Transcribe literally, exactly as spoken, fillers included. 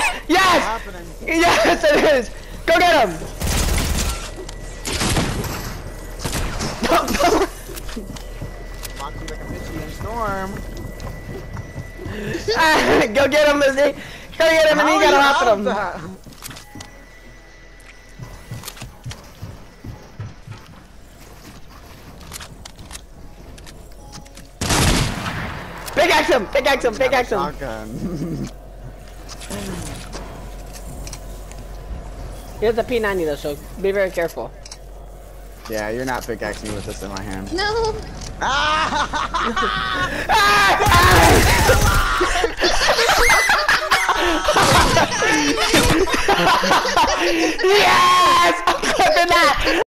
Yes! Yes, it is! Go get him! Moxie like a bitchy in storm. Go get him, Lizzie! Go get him, and then you gotta hop at him! Pickaxe him! Pickaxe him! Pickaxe him! He has a P ninety though, so be very careful. Yeah, you're not pickaxing me with this in my hand. No. Yes! I'm clipping that!